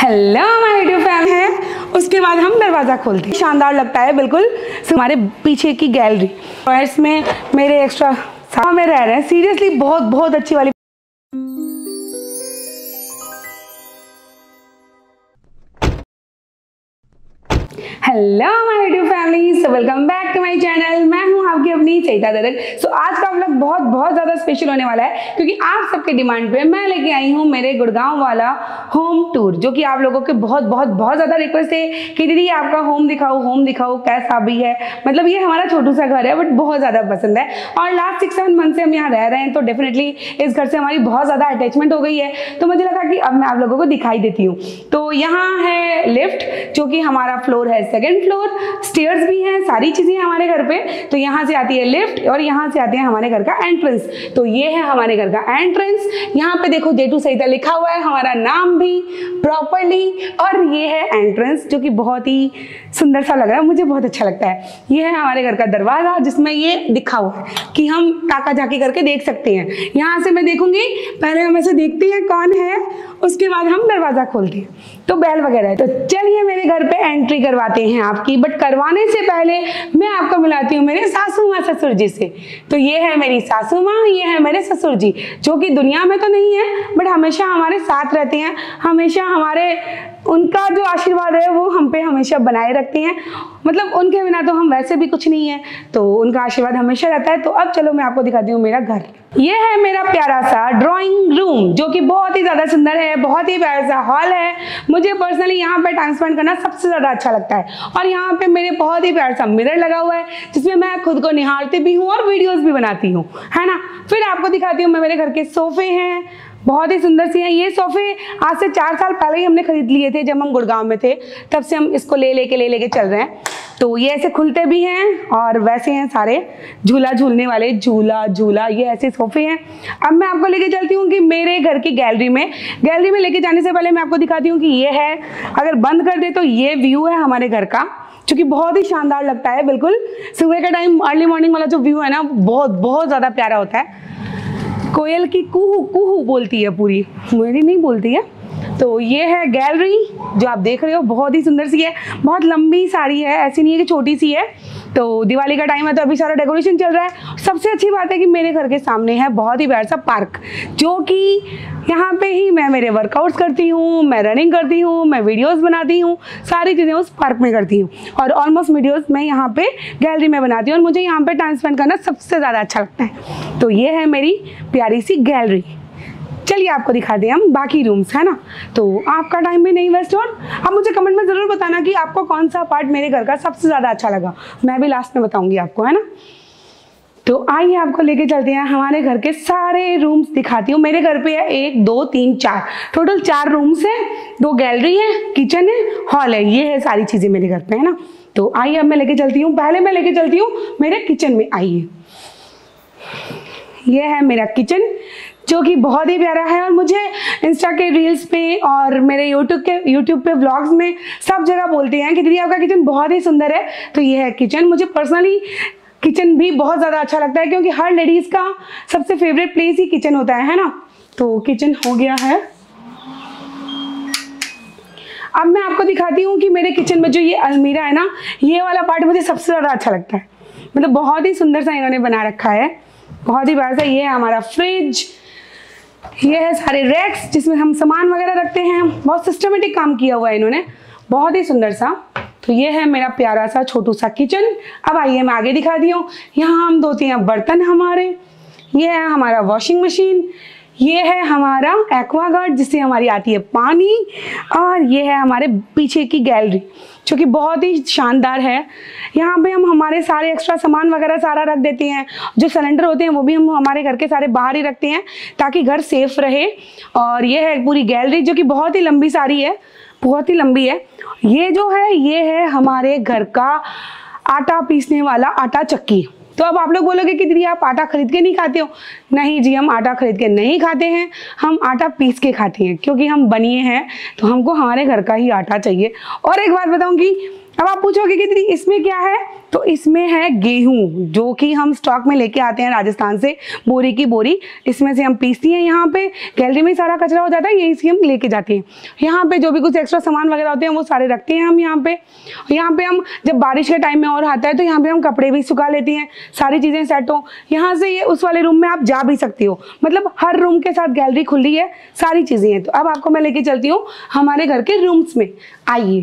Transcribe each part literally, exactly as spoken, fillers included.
Hello my YouTube family है। उसके बाद हम दरवाज़ा खोलते हैं, शानदार लगता है बिल्कुल। हमारे पीछे की गैलरी और इसमें मेरे एक्स्ट्रा साथ में रह रहे हैं, सीरियसली बहुत बहुत अच्छी वाली। Hello my YouTube family, so welcome back to my channel. मैं हूं आपकी अपनी चैता दरक। सो आज का व्लॉग बहुत बहुत ज़्यादा स्पेशल होने वाला है क्योंकि आप सबके डिमांड पे मैं लेके आई हूं मेरे गुड़गांव वाला होम टूर, जो कि आप लोगों के बहुत बहुत बहुत ज़्यादा रिक्वेस्ट है कि दीदी आपका होम दिखाओ होम दिखाओ कैसा भी है। मतलब ये हमारा छोटू सा घर है बट बहुत ज़्यादा पसंद है और लास्ट सिक्स सेवन मंथ से हम यहाँ रह रहे हैं, तो डेफिनेटली इस घर से हमारी बहुत ज़्यादा अटैचमेंट हो गई है। तो मुझे लगा कि अब मैं आप लोगों को दिखाई देती हूँ। तो यहाँ है लिफ्ट, जो कि हमारा फ्लोर है सेकेंड फ्लोर, स्टेयर्स भी हैं, सारी चीजें हैं हमारे घर पे। तो यहाँ से आती है लिफ्ट और यहाँ से आते हैं हमारे घर का एंट्रेंस। तो ये है हमारे घर का एंट्रेंस। यहाँ पे देखो जेटू सहिता लिखा हुआ है, हमारा नाम भी प्रॉपरली। और ये है एंट्रेंस जो कि बहुत ही सुंदर सा लग रहा है, मुझे बहुत अच्छा लगता है। ये है हमारे घर का दरवाजा जिसमें ये लिखा हुआ है कि हम ताका झाकी करके देख सकते हैं। यहाँ से मैं देखूंगी, पहले हम ऐसे देखते हैं कौन है, उसके बाद हम दरवाजा खोलते हैं। तो बैल वगैरह है। तो चलिए मेरे घर पे एंट्री करवाते हैं आपकी, बट करवाने से पहले मैं आपको मिलाती हूँ मेरे सासू माँ ससुर जी से। तो ये है मेरी सासू माँ, ये है मेरे ससुर जी, जो कि दुनिया में तो नहीं है बट हमेशा हमारे साथ रहते हैं। हमेशा हमारे उनका जो आशीर्वाद है वो हम पे हमेशा बनाए रखते हैं। मतलब उनके बिना तो हम वैसे भी कुछ नहीं है, तो उनका आशीर्वाद हमेशा रहता है। तो अब चलो मैं आपको दिखाती हूँ मेरा घर। ये है मेरा प्यारा सा ड्राइंग रूम, जो कि बहुत ही ज़्यादा सुंदर है, बहुत ही प्यारा सा हॉल है। मुझे पर्सनली यहाँ पे टाइम स्पेंड करना सबसे ज़्यादा अच्छा लगता है। और यहाँ पे मेरे बहुत ही प्यारा सा मिरर लगा हुआ है जिसमें मैं खुद को निहारती भी हूँ और वीडियोज़ भी बनाती हूँ, है ना। फिर आपको दिखाती हूँ मैं मेरे घर के सोफे हैं, बहुत ही सुंदर सी हैं। ये सोफे आज से चार साल पहले ही हमने खरीद लिए थे, जब हम गुड़गांव में थे, तब से हम इसको ले लेके ले लेके चल रहे हैं। तो ये ऐसे खुलते भी हैं और वैसे हैं सारे, झूला झूलने वाले, झूला झूला ये ऐसे सोफे हैं। अब मैं आपको लेके चलती हूँ कि मेरे घर की गैलरी में गैलरी में लेके जाने से पहले मैं आपको दिखाती हूँ कि ये है, अगर बंद कर दे तो ये व्यू है हमारे घर का, जो कि बहुत ही शानदार लगता है। बिल्कुल सुबह का टाइम अर्ली मॉर्निंग वाला जो व्यू है ना, बहुत बहुत ज़्यादा प्यारा होता है। कोयल की कुहू कुहू बोलती है, पूरी मेरी नहीं बोलती है। तो ये है गैलरी जो आप देख रहे हो, बहुत ही सुंदर सी है, बहुत लंबी सारी है, ऐसी नहीं है कि छोटी सी है। तो दिवाली का टाइम है तो अभी सारा डेकोरेशन चल रहा है। सबसे अच्छी बात है कि मेरे घर के सामने है बहुत ही प्यारा सा पार्क, जो कि यहाँ पे ही मैं मेरे वर्कआउट्स करती हूँ, मैं रनिंग करती हूँ, मैं वीडियोस बनाती हूँ, सारी चीज़ें उस पार्क में करती हूँ। और ऑलमोस्ट वीडियोस मैं यहाँ पे गैलरी में बनाती हूँ और मुझे यहाँ पे टाइम स्पेंड करना सबसे ज़्यादा अच्छा लगता है। तो ये है मेरी प्यारी सी गैलरी। चलिए आपको दिखाते हैं हम बाकी रूम्स, है ना। तो आपका टाइम भी नहीं वेस्ट हो। अब मुझे कमेंट में ज़रूर बताना कि आपको कौन सा पार्ट मेरे घर का सबसे ज़्यादा अच्छा लगा, मैं भी लास्ट में बताऊंगी आपको, है ना। तो आइए आपको लेके चलते हैं, हमारे घर के सारे रूम्स दिखाती हूँ। मेरे घर पे है एक दो तीन चार, टोटल चार रूम्स हैं, दो गैलरी है, किचन है, हॉल है। ये है सारी चीज़ें मेरे घर पे, है ना। तो आइए अब मैं लेके चलती हूँ, पहले मैं लेके चलती हूँ मेरे किचन में। आइए, ये है मेरा किचन जो कि बहुत ही प्यारा है और मुझे इंस्टा के रील्स पे और मेरे यूट्यूब के यूट्यूब पे व्लॉग्स में सब जगह बोलते हैं कि दीदी आपका किचन बहुत ही सुंदर है। तो ये है किचन। मुझे पर्सनली किचन भी बहुत ज़्यादा अच्छा लगता है क्योंकि हर लेडीज़ का सबसे फेवरेट प्लेस ही किचन होता है, है ना। तो किचन हो गया है। अब मैं आपको दिखाती हूँ कि मेरे किचन में जो ये अलमीरा है ना, ये वाला पार्ट मुझे सबसे ज़्यादा अच्छा लगता है। मतलब बहुत ही सुंदर सा इन्होंने बना रखा है, बहुत ही प्यारा सा। ये है हमारा फ्रिज, ये है सारे रैक्स जिसमें हम सामान वगैरह रखते हैं। बहुत सिस्टमेटिक काम किया हुआ है इन्होंने, बहुत ही सुंदर सा। तो ये है मेरा प्यारा सा छोटू सा किचन। अब आइए मैं आगे दिखाती हूँ। यहाँ हम धोते हैं बर्तन हमारे। ये है हमारा वॉशिंग मशीन, ये है हमारा एक्वागार्ड जिससे हमारी आती है पानी, और ये है हमारे पीछे की गैलरी जो कि बहुत ही शानदार है। यहाँ पे हम हमारे सारे एक्स्ट्रा सामान वगैरह सारा रख देते हैं। जो सिलेंडर होते हैं वो भी हम हमारे घर के सारे बाहर ही रखते हैं ताकि घर सेफ रहे। और ये है पूरी गैलरी जो कि बहुत ही लंबी सारी है, बहुत ही लंबी है। ये जो है ये है हमारे घर का आटा पीसने वाला आटा चक्की। तो अब आप लोग बोलोगे कि दीदी आप आटा खरीद के नहीं खाते हो। नहीं जी, हम आटा खरीद के नहीं खाते हैं, हम आटा पीस के खाते हैं, क्योंकि हम बनिए हैं तो हमको हमारे घर का ही आटा चाहिए। और एक बात बताऊंगी, अब आप पूछोगे कि दीदी इसमें क्या है, तो इसमें है गेहूं, जो कि हम स्टॉक में लेके आते हैं राजस्थान से, बोरी की बोरी। इसमें से हम पीसती हैं, यहाँ पे गैलरी में सारा कचरा हो जाता है, यहीं से हम लेके जाते हैं। यहाँ पे जो भी कुछ एक्स्ट्रा सामान वगैरह होते हैं वो सारे रखते हैं हम यहाँ पे। यहाँ पे हम जब बारिश के टाइम में और आता है तो यहाँ पे हम कपड़े भी सुखा लेते हैं, सारी चीज़ें सेट हो। यहाँ से ये उस वाले रूम में आप जा भी सकती हो, मतलब हर रूम के साथ गैलरी खुली है, सारी चीज़ें हैं। तो अब आपको मैं लेके चलती हूँ हमारे घर के रूम्स में, आइए।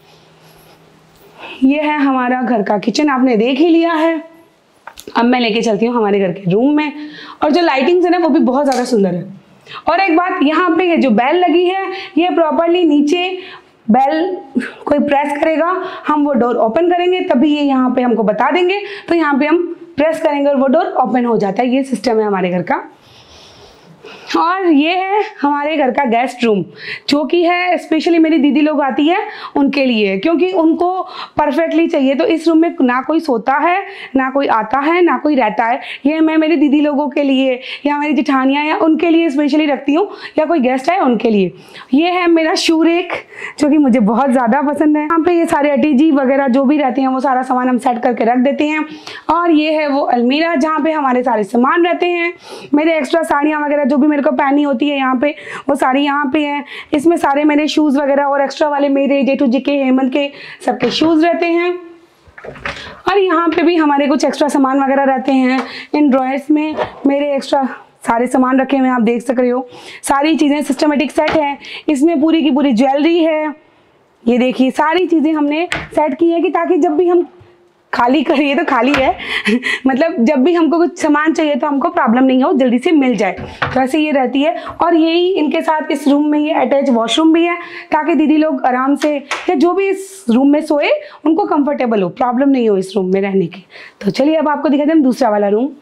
ये है हमारा घर का किचन, आपने देख ही लिया है। अब मैं लेके चलती हूँ हमारे घर के रूम में, और जो लाइटिंग्स है ना वो भी बहुत ज़्यादा सुंदर है। और एक बात, यहाँ पे ये जो बेल लगी है, ये प्रॉपरली नीचे बेल कोई प्रेस करेगा, हम वो डोर ओपन करेंगे तभी ये यहाँ पे हमको बता देंगे, तो यहाँ पे हम प्रेस करेंगे और वो डोर ओपन हो जाता है। ये सिस्टम है हमारे घर का। और ये है हमारे घर का गेस्ट रूम, जो कि है स्पेशली मेरी दीदी लोग आती है उनके लिए, क्योंकि उनको परफेक्टली चाहिए। तो इस रूम में ना कोई सोता है, ना कोई आता है, ना कोई रहता है। ये मैं मेरी दीदी लोगों के लिए या मेरी जिठानियाँ या उनके लिए स्पेशली रखती हूँ, या कोई गेस्ट है उनके लिए। ये है मेरा शू रेक, जो कि मुझे बहुत ज़्यादा पसंद है। यहाँ पे ये सारे अटीजी वगैरह जो भी रहते हैं वो सारा सामान हम सेट करके रख देते हैं। और ये है वो अलमीरा, जहाँ पे हमारे सारे सामान रहते हैं। मेरे एक्स्ट्रा साड़ियाँ वगैरह जो भी मेरे को पहनी होती है यहाँ पे, वो सारी यहाँ पे है। इसमें सारे मेरे शूज़ वगैरह और एक्स्ट्रा वाले मेरे जेठू जी के, हेमंत के, सबके शूज़ रहते हैं। और यहाँ पे भी हमारे कुछ एक्स्ट्रा सामान वगैरह रहते हैं। इन ड्रॉयर्स में मेरे एक्स्ट्रा सारे सामान रखे हुए हैं, आप देख सक रहे हो। सारी चीज़ें सिस्टमेटिक सेट है, इसमें पूरी की पूरी ज्वेलरी है। ये देखिए सारी चीज़ें हमने सेट की है कि ताकि जब भी हम खाली करिए तो खाली है मतलब जब भी हमको कुछ सामान चाहिए तो हमको प्रॉब्लम नहीं हो, जल्दी से मिल जाए। तो ऐसे ये रहती है। और यही इनके साथ इस रूम में ये अटैच वॉशरूम भी है, ताकि दीदी लोग आराम से या जो भी इस रूम में सोए उनको कंफर्टेबल हो, प्रॉब्लम नहीं हो इस रूम में रहने की। तो चलिए अब आपको दिखाते हैं दूसरा वाला रूम।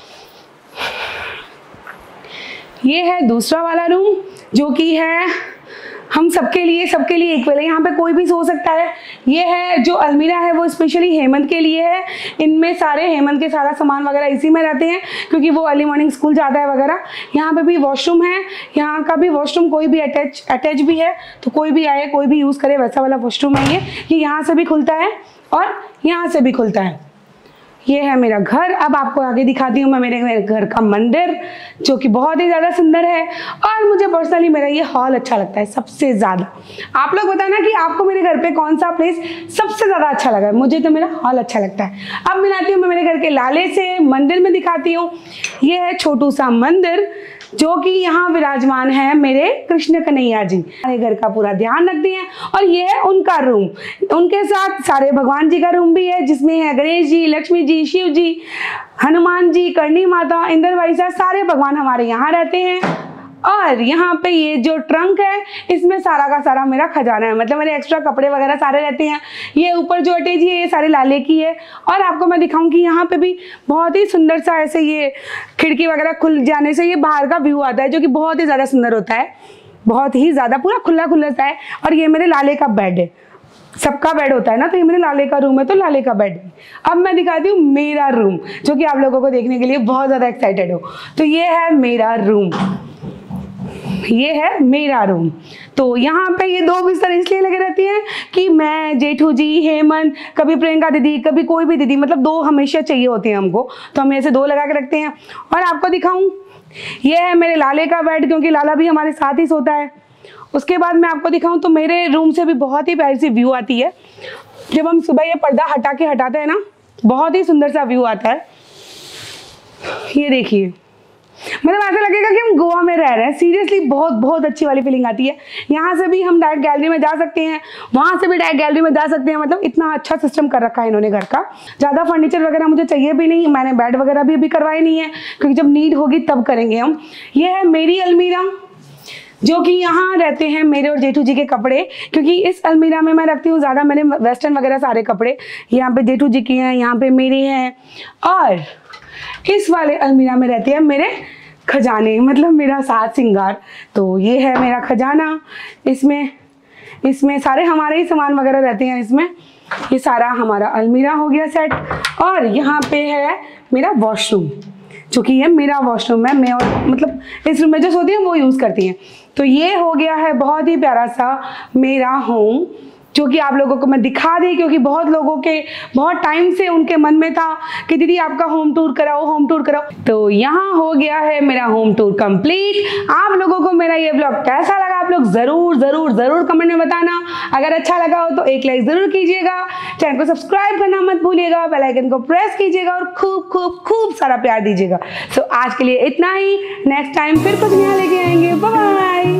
ये है दूसरा वाला रूम, जो कि है हम सबके लिए सबके लिए इक्वल है। यहाँ पे कोई भी सो सकता है। ये है जो अलमीरा है वो स्पेशली हेमंत के लिए है। इनमें सारे हेमंत के सारा सामान वगैरह इसी में रहते हैं, क्योंकि वो अर्ली मॉर्निंग स्कूल जाता है वगैरह। यहाँ पे भी वॉशरूम है, यहाँ का भी वॉशरूम कोई भी अटैच अटैच भी है, तो कोई भी आए कोई भी यूज़ करे वैसा वाला वॉशरूम है ये। ये यहाँ से भी खुलता है और यहाँ से भी खुलता है। ये है मेरा घर। अब आपको आगे दिखाती हूँ मैं मेरे, मेरे घर का मंदिर, जो कि बहुत ही ज़्यादा सुंदर है। और मुझे पर्सनली मेरा ये हॉल अच्छा लगता है सबसे ज़्यादा। आप लोग बताना कि आपको मेरे घर पे कौन सा प्लेस सबसे ज़्यादा अच्छा लगा। मुझे तो मेरा हॉल अच्छा लगता है। अब मिलाती हूँ मैं मेरे घर के लाले से, मंदिर में दिखाती हूँ। ये है छोटू सा मंदिर, जो कि यहाँ विराजमान है मेरे कृष्ण कन्हैया जी, हमारे घर का पूरा ध्यान रखते हैं। और ये है उनका रूम, उनके साथ सारे भगवान जी का रूम भी है, जिसमें है गणेश जी, लक्ष्मी जी, शिव जी, हनुमान जी, करणी माता, इंद्र भाई साहब, सारे भगवान हमारे यहाँ रहते हैं। और यहाँ पे ये जो ट्रंक है, इसमें सारा का सारा मेरा खजाना है, मतलब मेरे एक्स्ट्रा कपड़े वगैरह सारे रहते हैं। ये ऊपर जो अटैची है ये सारे लाले की है। और आपको मैं दिखाऊं कि यहाँ पे भी बहुत ही सुंदर सा ऐसे ये खिड़की वगैरह खुल जाने से ये बाहर का व्यू आता है, जो कि बहुत ही ज़्यादा सुंदर होता है, बहुत ही ज़्यादा पूरा खुला खुला सा है। और ये मेरे लाले का बेड है, सबका बेड होता है ना, तो ये मेरे लाले का रूम है, तो लाले का बेड है। अब मैं दिखाती हूँ मेरा रूम, जो कि आप लोगों को देखने के लिए बहुत ज़्यादा एक्साइटेड हो। तो ये है मेरा रूम, ये है मेरा रूम। तो यहाँ पे ये दो बिस्तर इसलिए लगे रहती हैं कि मैं, जेठू जी, हेमंत, कभी प्रियंका दीदी, कभी कोई भी दीदी, मतलब दो हमेशा चाहिए होते हैं हमको, तो हम ऐसे दो लगा के रखते हैं। और आपको दिखाऊं, ये है मेरे लाले का बेड, क्योंकि लाला भी हमारे साथ ही सोता है। उसके बाद मैं आपको दिखाऊं तो मेरे रूम से भी बहुत ही प्यारी सी व्यू आती है। जब हम सुबह ये पर्दा हटा के हटाते हैं ना, बहुत ही सुंदर सा व्यू आता है। ये देखिए, मतलब ऐसा लगेगा कि हम गोवा में रह रहे हैं। सीरियसली बहुत बहुत अच्छी वाली फीलिंग आती है। यहाँ से भी हम डायरेक्ट गैलरी में जा सकते हैं, वहाँ से भी डायरेक्ट गैलरी में जा सकते हैं। मतलब इतना अच्छा सिस्टम कर रखा है इन्होंने घर का। ज़्यादा फर्नीचर वगैरह मुझे चाहिए भी नहीं, मैंने बेड वगैरह भी अभी करवाई नहीं है, क्योंकि जब नीड होगी तब करेंगे हम। ये है मेरी अलमीरा, जो कि यहाँ रहते हैं मेरे और जेठू जी के कपड़े, क्योंकि इस अलमीरा में मैं रखती हूँ ज़्यादा मेरे वेस्टर्न वगैरह सारे कपड़े। यहाँ पे जेठू जी के हैं, यहाँ पे मेरे हैं। और इस वाले अलमीरा में रहते हैं मेरे खजाने, मतलब मेरा साज सिंगार। तो ये है मेरा खजाना, इसमें इसमें सारे हमारे ही सामान वगैरह रहते हैं इसमें। ये सारा हमारा अलमीरा हो गया सेट। और यहाँ पे है मेरा वॉशरूम, जो कि ये मेरा वॉशरूम है, मैं और मतलब इस रूम में जो सोती हैं वो यूज़ करती हैं। तो ये हो गया है बहुत ही प्यारा सा मेरा होम, जो कि आप लोगों को मैं दिखा दी, क्योंकि बहुत लोगों के बहुत टाइम से उनके मन में था कि दीदी आपका होम टूर कराओ, होम टूर कराओ। तो यहाँ हो गया है मेरा होम टूर कंप्लीट। आप लोगों को मेरा ये ब्लॉग कैसा लगा आप लोग ज़रूर ज़रूर ज़रूर कमेंट में बताना। अगर अच्छा लगा हो तो एक लाइक ज़रूर कीजिएगा, चैनल को सब्सक्राइब करना मत भूलिएगा, बेल आइकन को प्रेस कीजिएगा और खूब खूब खूब सारा प्यार दीजिएगा। सो आज के लिए इतना ही, नेक्स्ट टाइम फिर कुछ नया लेके आएंगे। Bye bye.